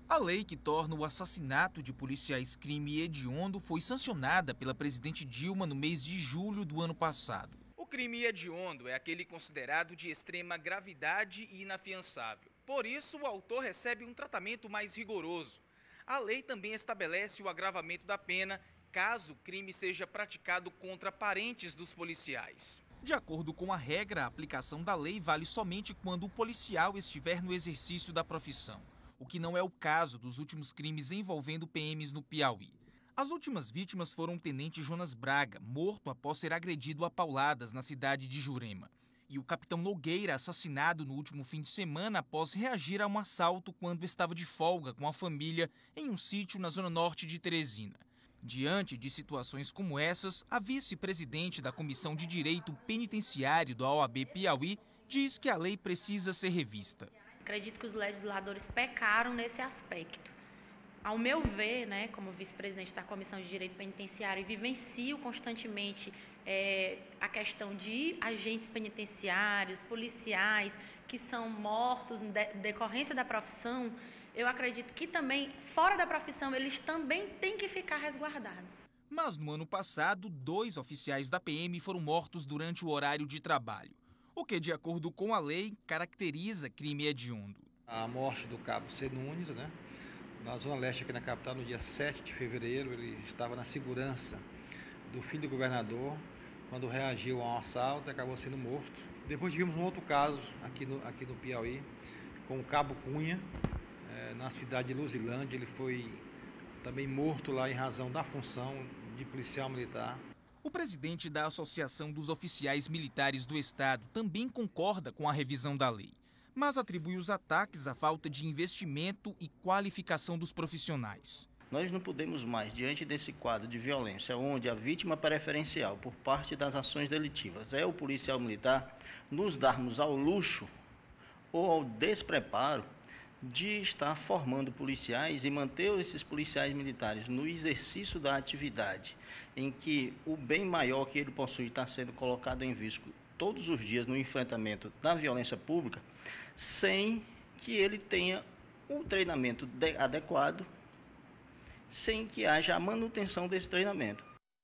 A lei que torna o assassinato de policiais crime hediondo foi sancionada pela presidente Dilma no mês de julho do ano passado. O crime hediondo é aquele considerado de extrema gravidade e inafiançável. Por isso, o autor recebe um tratamento mais rigoroso. A lei também estabelece o agravamento da pena caso o crime seja praticado contra parentes dos policiais. De acordo com a regra, a aplicação da lei vale somente quando o policial estiver no exercício da profissão, o que não é o caso dos últimos crimes envolvendo PMs no Piauí. As últimas vítimas foram o tenente Jonas Braga, morto após ser agredido a pauladas na cidade de Jurema, e o capitão Nogueira, assassinado no último fim de semana após reagir a um assalto quando estava de folga com a família em um sítio na zona norte de Teresina. Diante de situações como essas, a vice-presidente da Comissão de Direito Penitenciário da OAB Piauí diz que a lei precisa ser revista. Acredito que os legisladores pecaram nesse aspecto. Ao meu ver, como vice-presidente da Comissão de Direito Penitenciário, e vivencio constantemente a questão de agentes penitenciários, policiais que são mortos em decorrência da profissão, eu acredito que também, fora da profissão, eles também têm que ficar resguardados. Mas no ano passado, 2 oficiais da PM foram mortos durante o horário de trabalho, o que, de acordo com a lei, caracteriza crime hediondo. A morte do cabo C. Nunes, na Zona Leste aqui na capital, no dia 7 de fevereiro, ele estava na segurança do filho do governador, quando reagiu a um assalto e acabou sendo morto. Depois tivemos um outro caso aqui no Piauí, com o cabo Cunha, na cidade de Luzilândia. Ele foi também morto lá em razão da função de policial militar. O presidente da Associação dos Oficiais Militares do Estado também concorda com a revisão da lei, mas atribui os ataques à falta de investimento e qualificação dos profissionais. Nós não podemos mais, diante desse quadro de violência, onde a vítima preferencial por parte das ações delitivas é o policial militar, nos darmos ao luxo ou ao despreparo de estar formando policiais e manter esses policiais militares no exercício da atividade, em que o bem maior que ele possui está sendo colocado em risco todos os dias no enfrentamento da violência pública, sem que ele tenha um treinamento adequado, sem que haja a manutenção desse treinamento.